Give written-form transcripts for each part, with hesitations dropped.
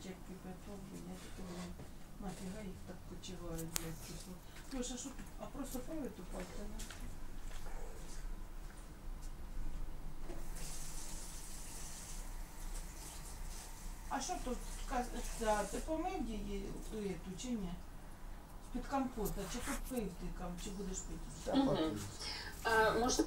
як кипяток, блін, я таке, блін, нафіга їх так почивають, блядь, кисло. Леша, що тут? А просто павиту пальця, не? А що тут? Ти помив її ту чи ні? З-під компота, чи тут пив ти, чи будеш пити? Може...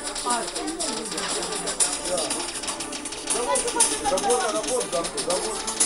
Работа,